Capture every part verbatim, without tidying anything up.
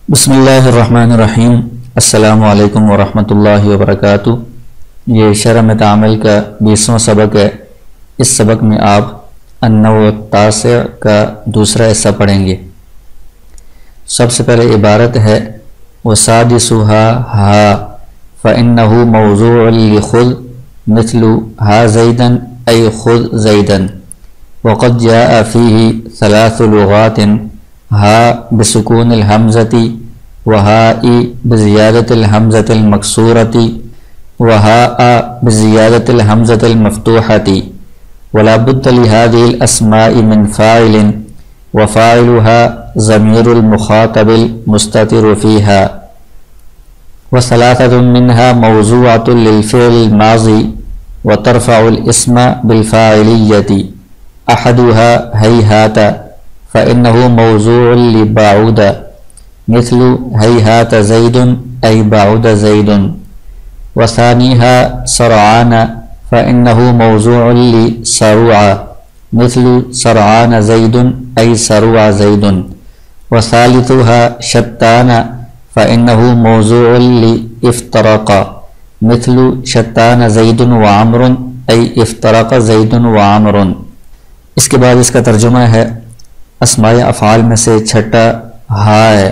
بسم اللہ الرحمن الرحیم۔ السلام علیکم ورحمۃ اللہ وبرکاتہ۔ یہ شرح تعامل کا بیسواں سبق ہے۔ اس سبق میں آپ النوع التاسع کا دوسرا حصہ پڑھیں گے۔ سب سے پہلے عبارت ہے وَسَادِسُهَا ہا فَإِنَّهُ مَوْضُوعٌ لِخُذْ مِثْلُ ہا زَيْدًا أي خُذْ زَيْدًا، وقد جاء فيه ثلاث لغات، ہا بسکون الحمزة وہاء بزیادة الحمزة المکسورة وہاء بزیادة الحمزة المفتوحة، ولا بد لهذه الأسماء من فاعل وفاعلها ضمير المخاطب المستتر فيها، وثلاثة منها موضوعة للفعل الماضي وترفع الاسم بالفاعلية، أحدها هيهات فإنه موضوع لبعود مثل هيهات زيد أي بعد زيد، وثانيها سرعان فإنه موضوع لسروع مثل سرعان زيد أي سروع زيد، وثالثها شتان فإنه موضوع لافترق مثل شتان زيد وعمر أي افترق زيد وعمر۔ اس کے بعد اس کا ترجمہ ہے۔ اسماء افعال میں سے چھٹا ہا ہے،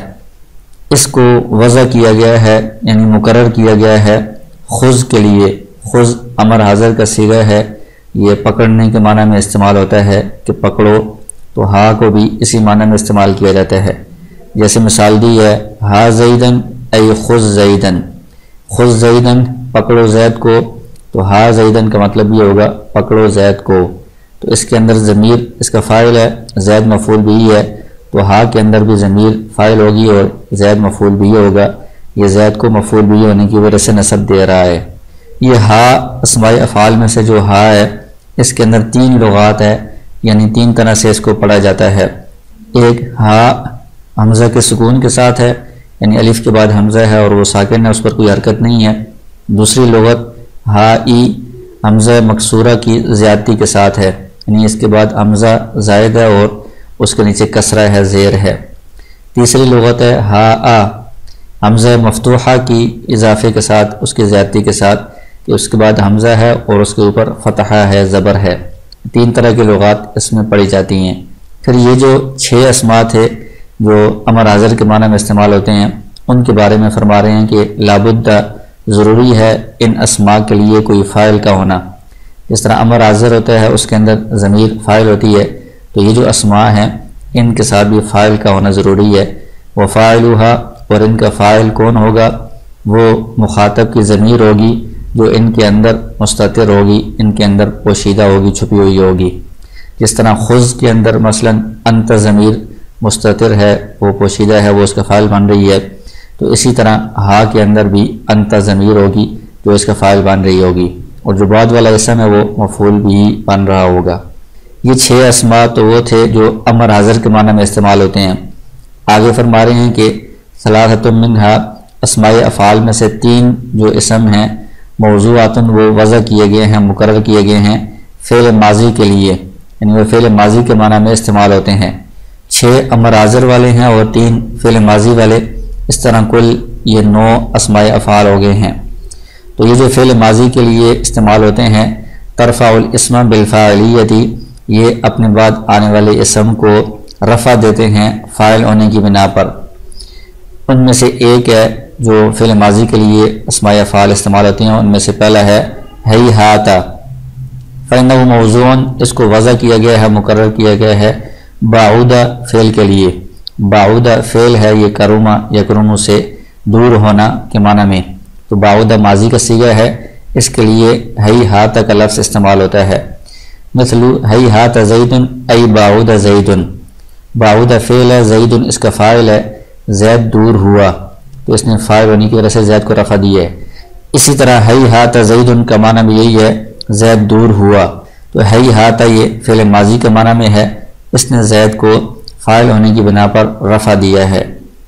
اس کو وضع کیا گیا ہے یعنی مقرر کیا گیا ہے خذ کے لیے۔ خذ امر حاضر کا صیغہ ہے، یہ پکڑنے کے معنی میں استعمال ہوتا ہے کہ پکڑو، تو ہا کو بھی اسی معنی میں استعمال کیا جاتا ہے۔ جیسے مثال دی ہے ہا زیدن ای خذ زیدن، خذ زیدن پکڑو زید کو، تو ہا زیدن کا مطلب یہ ہوگا پکڑو زید کو۔ تو اس کے اندر ضمیر اس کا فاعل ہے، زید مفعول بھی ہے، تو ہا کے اندر بھی ضمیر فاعل ہوگی اور زید مفعول بھی ہوگا۔ یہ زید کو مفعول بھی ہونے کی وجہ سے نصب دے رہا ہے۔ یہ ہا اسماء افعال میں سے جو ہا ہے، اس کے اندر تین لغات ہے، یعنی تین طرح سے اس کو پڑھا جاتا ہے۔ ایک ہا حمزہ کے سکون کے ساتھ ہے، یعنی الف کے بعد حمزہ ہے اور وہ ساکن ہے، اس پر کوئی حرکت نہیں ہے۔ دوسری لغت ہا ای حمزہ مکسورہ کی زیادتی کے ساتھ ہے، یعنی اس کے بعد حمزہ زائد ہے اور اس کے نیچے کسرہ ہے، زیر ہے۔ تیسری لغت ہے ہا آ حمزہ مفتوحہ کی اضافے کے ساتھ، اس کی زیادتی کے ساتھ، کہ اس کے بعد حمزہ ہے اور اس کے اوپر فتحہ ہے، زبر ہے۔ تین طرح کی لغات اس میں پڑھی جاتی ہیں۔ پھر یہ جو چھ اسماء تھے جو امر حاضر کے معنی میں استعمال ہوتے ہیں، ان کے بارے میں فرما رہے ہیں کہ لابد ضروری ہے ان اسماء کے لیے کوئی فاعل کا ہونا۔ جس طرح امر حاضر ہوتا ہے اس کے اندر ضمیر فاعل ہوتی ہے، تو یہ جو اسماء ہیں ان کے ساتھ بھی فاعل کا ہونا ضروری ہے۔ وفاعلها، اور ان کا فاعل کون ہوگا؟ وہ مخاطب کی ضمیر ہوگی جو ان کے اندر مستتر ہوگی، ان کے اندر پوشیدہ ہوگی، چھپی ہوئی ہوگی۔ جس طرح خذ کے اندر مثلا انت ضمیر مستتر ہے، وہ پوشیدہ ہے، وہ اس کا فاعل بن رہی ہے، تو اسی طرح ہا کے اندر بھی انت ضمیر ہوگی جو اس کا فاعل بن رہی ہوگی، اور جو بعد والا اسم ہے وہ مفعول بھی بن رہا ہوگا۔ یہ چھ اسماء تو وہ تھے جو امر حاضر کے معنی میں استعمال ہوتے ہیں۔ آگے فرما رہے ہیں کہ ثلاثۃ منہا اسماء افعال میں سے تین جو اسم ہیں موضوعات، وہ وضع کیے گئے ہیں، مقرر کیے گئے ہیں فعل ماضی کے لیے، یعنی وہ فعل ماضی کے معنی میں استعمال ہوتے ہیں۔ چھ امر حاضر والے ہیں اور تین فعل ماضی والے، اس طرح کل یہ نو اسماء افعال ہو گئے ہیں۔ تو یہ جو فعل ماضی کے لیے استعمال ہوتے ہیں ترفع الاسم بالفاعلیت، یہ اپنے بعد آنے والے اسم کو رفع دیتے ہیں فاعل ہونے کی بنا پر۔ ان میں سے ایک ہے جو فعل ماضی کے لیے اسماء افعال استعمال ہوتے ہیں، ان میں سے پہلا ہے ہیہات فإنه موضوع، اس کو وضع کیا گیا ہے، مقرر کیا گیا ہے بعود فعل کے لیے۔ بعود فعل ہے یہ کروما یکرمو سے دور ہونا کے معنی میں، تو بعود ماضی کا صیغہ ہے، اس کے لیے ہیہات کا لفظ استعمال ہوتا ہے۔ مثل ہیہات زید ای بعود زید، بعود فعل ہے، زید اس کا فاعل ہے، زید دور ہوا، تو اس نے فاعل ہونے کی وجہ سے زید کو رفع دی ہے۔ اسی طرح ہیہات زید کا معنی بھی یہی ہے، زید دور ہوا، تو ہیہات یہ فعل ماضی کے معنی میں ہے، اس نے زید کو فاعل ہونے کی بنا پر رفع دیا ہے۔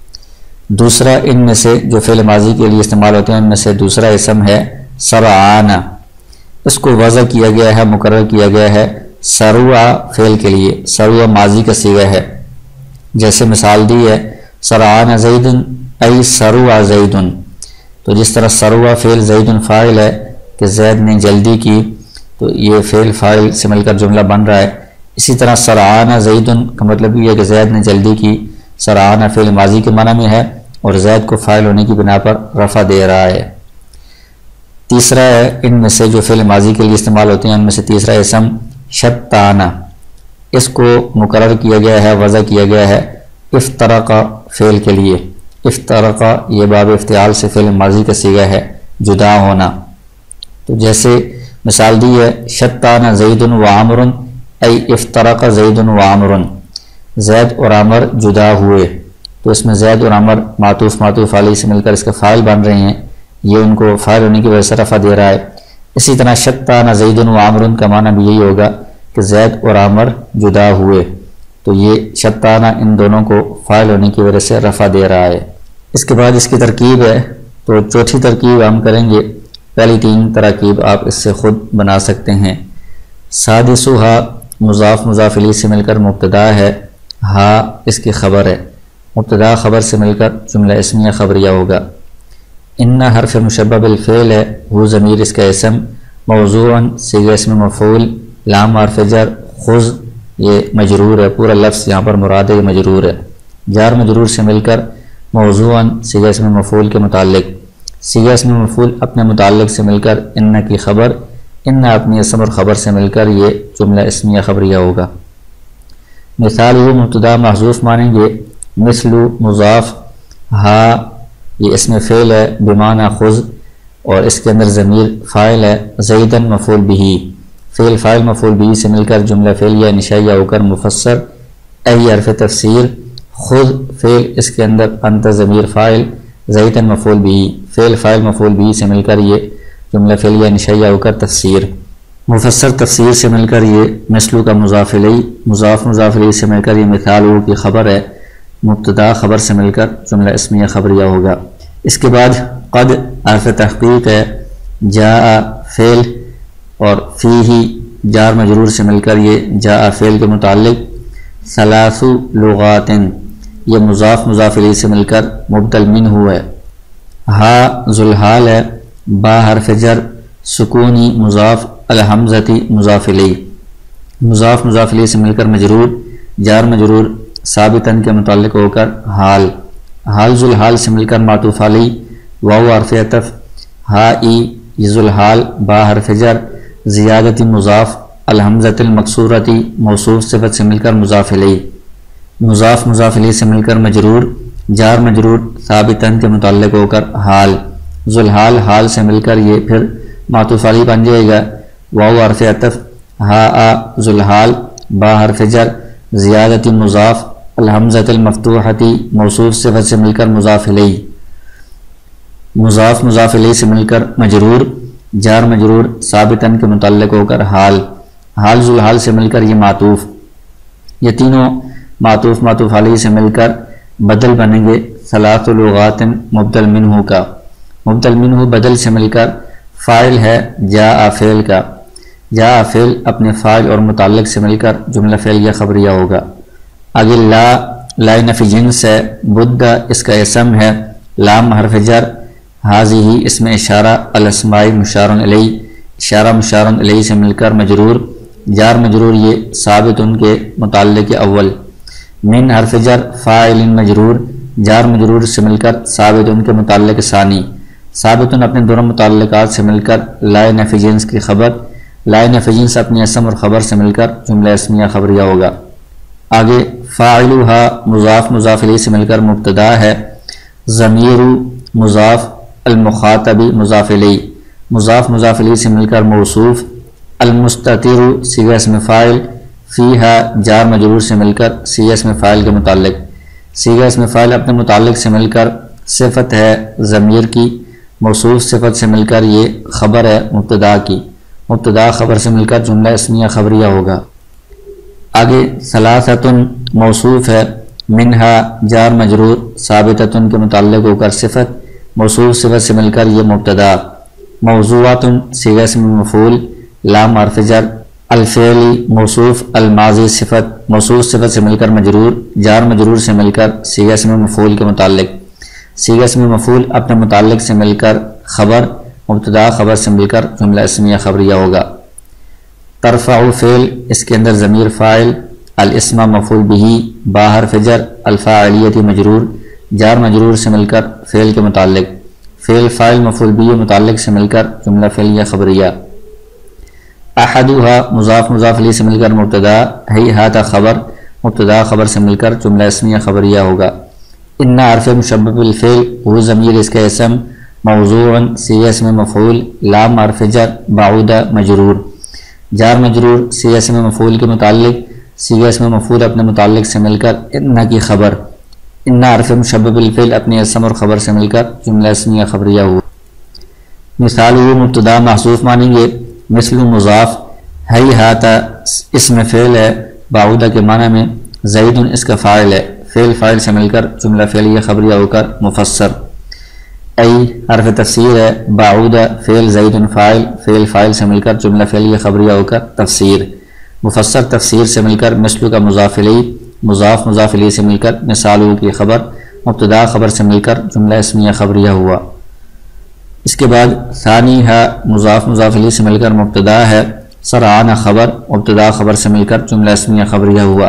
دوسرا ان میں سے جو فعل ماضی کے لیے استعمال ہوتے ہیں ان میں سے دوسرا اسم ہے سرعان، اس کو وضع کیا گیا ہے، مقرر کیا گیا ہے سروع فعل کے لیے۔ سروع ماضی کا صیغہ ہے، جیسے مثال دی ہے سرعان زید ای سروع زید، تو جس طرح سروع فعل زید فاعل ہے کہ زید نے جلدی کی، تو یہ فعل فاعل سے مل کر جملہ بن رہا ہے. اسی طرح سرعان زید کا مطلب یہ ہے کہ زید نے جلدی کی. سرعان فعل ماضی کے معنی میں ہے اور زید کو فاعل ہونے کی بنا پر رفع دے رہا ہے. تیسرا ہے ان میں سے جو فعل ماضی کے لیے استعمال ہوتے ہیں ان میں سے تیسرا اسم شتانا، اس کو مقرر کیا گیا ہے، وضع کیا گیا ہے افترق فعل کے لیے. افترق یہ باب افتعال سے فعل ماضی کا صیغہ ہے، جدا ہونا. تو جیسے مثال دی ہے شتانا زید و عامر ای افترق زید و عامر، زید اور عامر جدا ہوئے. تو اس میں زید اور عامر معطوف معطوف علیہ سے مل کر اس کے فاعل بن رہے ہیں، یہ ان کو فاعل ہونے کی وجہ سے رفع دے رہا ہے. اسی طرح شتانا زید و عامر کا معنی بھی یہی ہوگا کہ زید اور عامر جدا ہوئے، تو یہ شتانا ان دونوں کو فاعل ہونے کی وجہ سے رفع دے رہا ہے. اس کے بعد اس کی ترکیب ہے، تو چوتھی ترکیب ہم کریں گے. پہلی تین تراکیب آپ اس سے خود بنا سکتے ہیں. سادسوہا مضاف مضاف الیہ سے مل کر مبتدا ہے، ہا اس کی خبر ہے، مبتدا خبر سے مل کر جملہ اسمیہ خبریہ ہوگا. ان حرف مشبہ بالفعل ہے، وہ ضمیر اس کا اسم، موضوعاً صیغہ اسم مفعول، لام حرف جر، خذ یہ مجرور ہے، پورا لفظ یہاں پر مراد ہے، یہ مجرور ہے. جار مجرور سے مل کر موضوعاً صیغہ اسم مفعول کے متعلق، صیغہ اسم مفعول اپنے متعلق سے مل کر ان کی خبر، ان اپنی اسم اور خبر سے مل کر یہ جملہ اسمیہ خبریہ ہوگا. مثال وہ مبتدا محذوف مانیں گے، مثل مضاف، ہا یہ اسم فعل ہے بمعنی خذ اور اس کے اندر ضمیر فاعل ہے، زیدن مفعول بہ، فعل فاعل مفعول بہ سے مل کر جملہ فعلیہ انشائیہ ہو کر مفسر، ای حرف تفسیر، خذ فعل اس کے اندر انت ضمیر فاعل، زیدن مفعول بہ، فعل فاعل مفعول بہ سے مل کر یہ جملہ فعلیہ انشائیہ ہو کر تفسیر. مفسر تفسیر سے مل کر یہ مثلو کا مضاف الیہ، مضاف مضاف الیہ سے مل کر یہ مثال وہ کی خبر ہے، مبتدا خبر سے مل کر جملہ اسمیہ خبریہ ہوگا. اس کے بعد قد حرف تحقیق ہے، جاء فعل اور فیہ جار مجرور سے مل کر یہ جاء فعل کے متعلق، ثلاث لغات یہ مضاف مضاف الیہ سے مل کر مبدل منہ ہے. ہا ذوالحال ہے، با حرف جر، سکونی مضاف، الحمزتی مضاف الیہ، مضاف مضاف الیہ سے مل کر مجرور، جار مجرور ثابتاً کے متعلق ہو کر حال، حال ذوالحال سے مل کر معطوف علیہ، واو حرف عطف، ہا ای ذوالحال، با حرف جر، زیادتی مضاف، الحمزۃ المکسورتی موصوف صفت سے مل کر مضاف الیہ، مضاف مضاف الیہ سے مل کر مجرور، جار مجرور ثابتاً کے متعلق ہو کر حال، ذوالحال حال سے مل کر یہ پھر معطوف علیہ بن جائے گا، واو حرف عطف، ہا آ ذوالحال، با حرف جر، زیادتی مضاف، الحمزۃ المفتوحتی موصوف صفت سے مل کر مضاف الیہ، مضاف مضاف الیہ سے مل کر مجرور، جار مجرور ثابتاً کے متعلق ہو کر حال، حال ذوالحال سے مل کر یہ معطوف، یہ تینوں معطوف معطوف علیہ سے مل کر بدل بنیں گے ثلاث لغات مبدل منہ کا. مبدل منہ بدل سے مل کر فاعل ہے جاء فعل کا، جاء فعل اپنے فاعل اور متعلق سے مل کر جملہ فعلیہ خبریہ ہوگا. آگے لا، لا نفی جنس ہے، بدھ اس کا اسم ہے، لام حرف جر، حاضی اس میں اشارہ، الاسماء مشار الیہ، اشارہ مشار الیہ سے مل کر مجرور، جار مجرور یہ ثابت ان کے متعلق اول، من حرف جر، فاعل مجرور، جار مجرور سے مل کر ثابت ان کے متعلق ثانی، ثابت اپنے دونوں متعلقات سے مل کر لا نفی جنس کی خبر، لا نفی جنس اپنی اسم اور خبر سے مل کر جملہ اسمیہ خبریہ ہوگا. آگے فاعلھا مضاف مضاف الیہ سے مل کر مبتدا ہے، ضمیر مضاف، المخاطب مضاف الیہ، مضاف مضاف الیہ سے مل کر موصوف، المستتر صیغہ اسم فاعل، فیہا جار مجرور سے مل کر صیغہ اسم فاعل کے متعلق، صیغہ اسم فاعل اپنے متعلق سے مل کر صفت ہے ضمیر کی، موصوف صفت سے مل کر یہ خبر ہے مبتدا کی، مبتدا خبر سے مل کر جملہ اسمیہ خبریہ ہوگا. آگے ثلاثۃ موصوف ہے، منہا جار مجرور ثابتۃ کے متعلق ہو کر صفت، موصوف صفت سے مل کر یہ مبتدا، موضوعات صیغہ اسم مفعول، لام حرف جر، الفعلی موصوف الماضی صفت موصوف صفت سے مل کر مجرور جار مجرور سے مل کر صیغہ اسم مفعول کے متعلق صیغہ اسم مفعول اپنے متعلق سے مل کر خبر مبتدا خبر سے مل کر جملہ اسمیہ خبریہ ہوگا۔ ترفع فعل اس کے اندر ضمیر فاعل الاسم مفعول بہ با حرف جر الفاعلیت مجرور جار مجرور سے مل کر فعل کے متعلق فعل فاعل مفعول بہ متعلق سے مل کر جملہ فعلیہ خبریہ۔ احدھا مضاف مضاف الیہ سے مل کر مبتدا ہیہات خبر مبتدا خبر سے مل کر جملہ اسمیہ خبریہ ہوگا۔ ان حرف مشبہ بالفعل وہ ضمیر اس کا اسم موضوع صیغہ اسم مفعول لام حرف جر بعودہ مجرور جار مجرور صیغہ اسم مفعول کے متعلق صیغہ اسم مفعول اپنے متعلق سے مل کر ان کی خبر ان حرف مشبہ بالفعل اپنے اسم اور خبر سے مل کر جملہ اسمیہ خبریہ ہوا۔ مثال وہ مبتدا محذوف مانیں گے مثل مضاف ہیہات اسم فعل ہے بعودہ کے معنی میں زید اس کا فاعل ہے فعل فاعل سے مل کر جملہ فعلیہ خبریہ ہو کر مفسر۔ ای حرف تفسیر ہے بعودہ فعل زید فاعل فعل فاعل سے مل کر جملہ فعلیہ خبریہ ہو کر تفسیر۔ مفسر تفسیر سے مل کر مثل کا مضاف الیہ مضاف مضاف الیہ سے مل کر مثالو کی خبر مبتدا خبر سے مل کر جملہ اسمیہ خبریہ ہوا۔ اس کے بعد ثانی ہے مضاف مضاف الیہ سے مل کر مبتدا ہے سرعان خبر مبتدا خبر سے مل کر جملہ اسمیہ خبریہ ہوا۔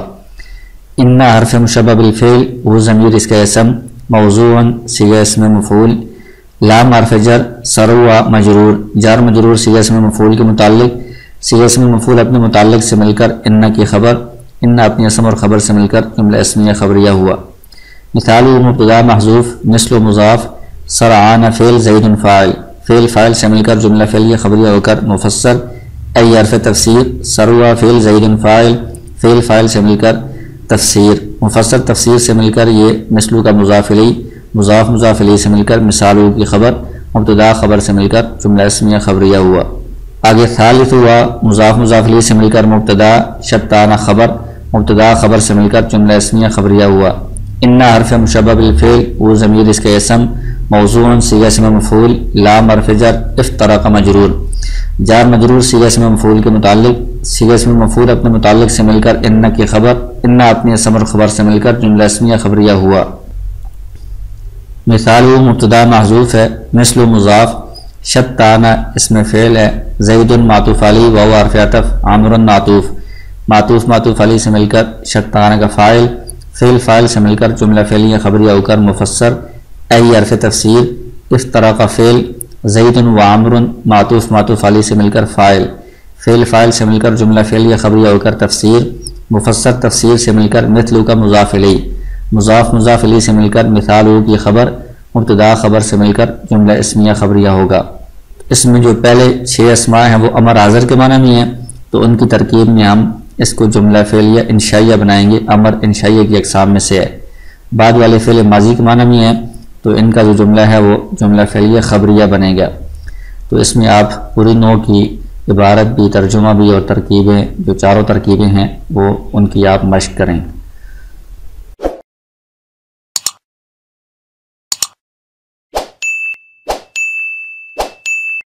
ان حرف مشبہ بالفعل وہ ضمیر اس کا اسم موضوع صیغہ اسم مفعول لام حرف جر سروا مجرور جار مجرور صیغہ اسم مفعول کے متعلق صیغہ اسم مفعول اپنے متعلق سے مل کر ان کی خبر ان اپنی اسم اور خبر سے مل کر جملہ اسمیہ خبریہ ہوا۔ مثال مبتدا محذوف مثل مضاف سرعان فعل زید فاعل فعل فاعل سے مل کر جملہ فعلیہ خبریہ ہو کر مفسر۔ ای حرف تفسیر سروا فعل زید فاعل فعل فاعل سے مل کر تفسیر۔ مفسر تفسیر سے مل کر یہ مثلو کا مضاف الیہ مضاف مضاف الیہ سے مل کر مثالو کی خبر مبتدا خبر سے مل کر جملہ اسمیہ خبریہ ہوا۔ آگے ثالث ہوا مضاف مضاف الیہ سے مل کر مبتدا شتان خبر مبتدا خبر سے مل کر جملہ اسمیہ خبریہ ہوا۔ ان حرف مشبہ بالفعل وہ ضمیر اس کا اسم موضوع صیغہ اسم مفعول لام حرف جر افترق مجرور جار مجرور صیغہ اسم مفعول کے متعلق صیغہ اسم مفعول اپنے متعلق سے مل کر ان کی خبر ان اپنی اسم اور خبر سے مل کر جملہ اسمیہ خبریہ ہوا۔ مثال مبتدا محذوف ہے مثل مضاف شتان اسم فعل ہے زید معطوف علیہ و حرف عطف عامر معطوف معطوف معطوف علیہ سے مل کر شتان کا فاعل فعل فاعل سے مل کر جملہ فعلیہ خبریہ ہو کر مفسر۔ ای حرف تفسیر افترق فعل زید و عامر معطوف معطوف علیہ سے مل کر فاعل فعل فاعل سے مل کر جملہ فعلیہ خبریہ ہو کر تفسیر۔ مفسر تفسیر سے مل کر مثلو کا مضاف الیہ مضاف مضاف الیہ سے مل کر مثالو کی خبر مبتدا خبر سے مل کر جملہ اسمیہ خبریہ ہوگا۔ اس میں جو پہلے چھ اسماء ہیں وہ امر حاضر کے معنی میں ہیں تو ان کی ترکیب میں ہم اس کو جملہ فعلیہ انشائیہ بنائیں گے امر انشائیہ کی اقسام میں سے ہے۔ بعد والے فعل ماضی کے معنی میں ہیں تو ان کا جو جملہ ہے وہ جملہ فعلیہ خبریہ بنے گا۔ تو اس میں آپ پوری نوع کی عبارت بھی ترجمہ بھی اور ترکیبیں جو چاروں ترکیبیں ہیں وہ ان کی آپ مشق کریں۔